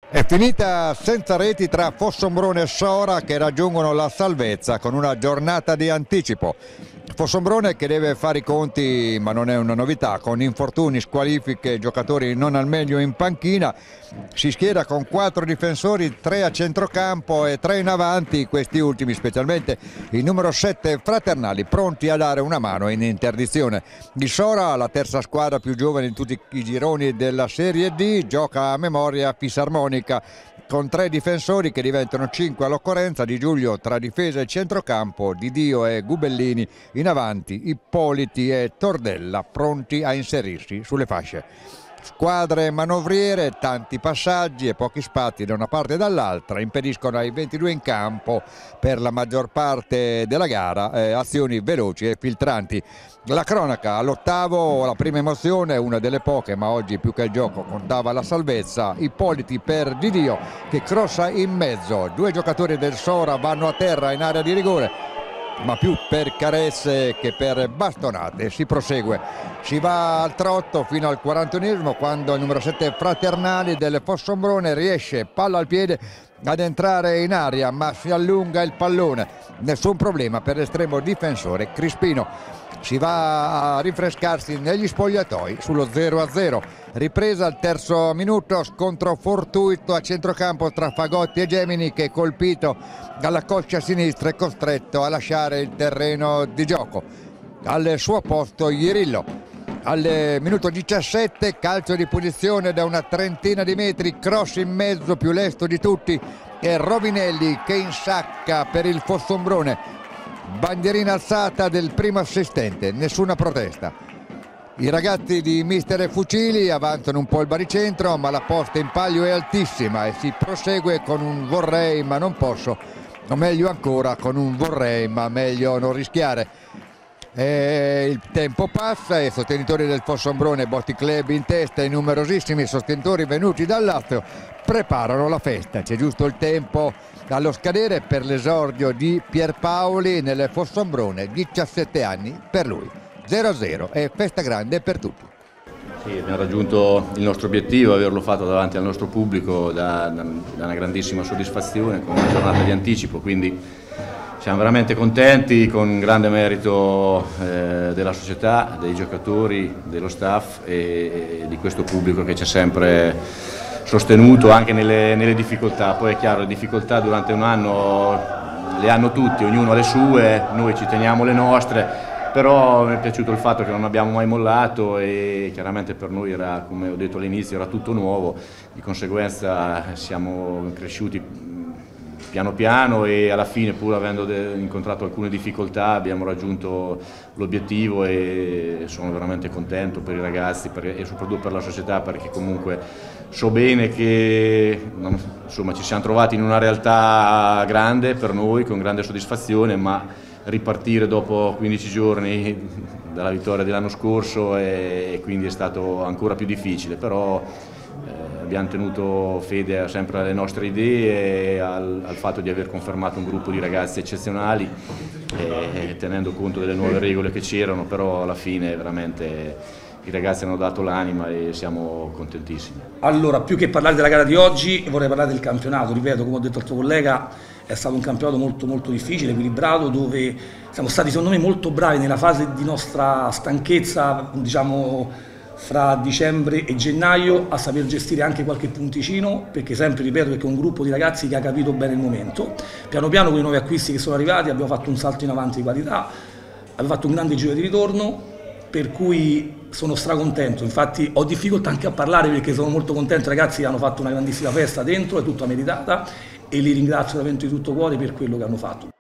È finita senza reti tra Fossombrone e Sora, che raggiungono la salvezza con una giornata di anticipo. Fossombrone che deve fare i conti, ma non è una novità, con infortuni, squalifiche, giocatori non al meglio in panchina. Si schiera con 4 difensori, 3 a centrocampo e 3 in avanti, questi ultimi specialmente il numero 7 Fraternali, pronti a dare una mano in interdizione. Il Sora, la terza squadra più giovane in tutti i gironi della Serie D, gioca a memoria fisarmonica con 3 difensori che diventano 5 all'occorrenza: Di Giulio tra difesa e centrocampo, Di Dio e Gubellini in avanti, Ippoliti e Tordella pronti a inserirsi sulle fasce. Squadre manovriere, tanti passaggi e pochi spazi da una parte e dall'altra impediscono ai 22 in campo per la maggior parte della gara azioni veloci e filtranti. La cronaca all'8º, la prima emozione, una delle poche, ma oggi più che il gioco contava la salvezza. Ippoliti per Di Dio che crossa in mezzo, 2 giocatori del Sora vanno a terra in area di rigore, ma più per carezze che per bastonate. Si prosegue, si va al trotto fino al 41esimo, quando il numero 7 Fraternali del Fossombrone riesce, palla al piede, ad entrare in aria, ma si allunga il pallone. Nessun problema per l'estremo difensore Crispino. Si va a rinfrescarsi negli spogliatoi sullo 0-0. Ripresa al terzo minuto, scontro fortuito a centrocampo tra Fagotti e Gemini, che colpito dalla coscia sinistra è costretto a lasciare il terreno di gioco. Al suo posto Irillo. Al minuto 17 calcio di punizione da una trentina di metri, cross in mezzo, più lesto di tutti è Rovinelli che insacca per il Fossombrone. Bandierina alzata del primo assistente, nessuna protesta. I ragazzi di mister Fucili avanzano un po' il baricentro, ma la posta in palio è altissima e si prosegue con un vorrei ma non posso, o meglio ancora con un vorrei ma meglio non rischiare. Il tempo passa e i sostenitori del Fossombrone, Botti Club in testa e numerosissimi sostenitori venuti dal Lazio preparano la festa. C'è giusto il tempo allo scadere per l'esordio di Pierpaoli nel Fossombrone, 17 anni per lui. 0-0 e festa grande per tutti. Sì, abbiamo raggiunto il nostro obiettivo, averlo fatto davanti al nostro pubblico da una grandissima soddisfazione, con una giornata di anticipo, quindi siamo veramente contenti, con grande merito della società, dei giocatori, dello staff e di questo pubblico che ci ha sempre sostenuto anche nelle difficoltà. Poi è chiaro, le difficoltà durante un anno le hanno tutti, ognuno ha le sue, noi ci teniamo le nostre, però mi è piaciuto il fatto che non abbiamo mai mollato e chiaramente per noi era, come ho detto all'inizio, era tutto nuovo, di conseguenza siamo cresciuti piano piano e alla fine, pur avendo incontrato alcune difficoltà, abbiamo raggiunto l'obiettivo e sono veramente contento per i ragazzi e soprattutto per la società, perché comunque so bene che insomma, ci siamo trovati in una realtà grande per noi, con grande soddisfazione, ma ripartire dopo 15 giorni dalla vittoria dell'anno scorso e quindi è stato ancora più difficile, però abbiamo tenuto fede sempre alle nostre idee e al fatto di aver confermato un gruppo di ragazzi eccezionali, tenendo conto delle nuove regole che c'erano, però alla fine veramente i ragazzi hanno dato l'anima e siamo contentissimi. Allora, più che parlare della gara di oggi, vorrei parlare del campionato. Ripeto, come ho detto al tuo collega, è stato un campionato molto difficile, equilibrato, dove siamo stati secondo me molto bravi nella fase di nostra stanchezza, diciamo fra dicembre e gennaio, a saper gestire anche qualche punticino, perché sempre, ripeto, perché è un gruppo di ragazzi che ha capito bene il momento. Piano piano con i nuovi acquisti che sono arrivati abbiamo fatto un salto in avanti di qualità, abbiamo fatto un grande giro di ritorno, per cui sono stracontento. Infatti ho difficoltà anche a parlare perché sono molto contento, i ragazzi hanno fatto una grandissima festa dentro, è tutta meritata e li ringrazio veramente di tutto cuore per quello che hanno fatto.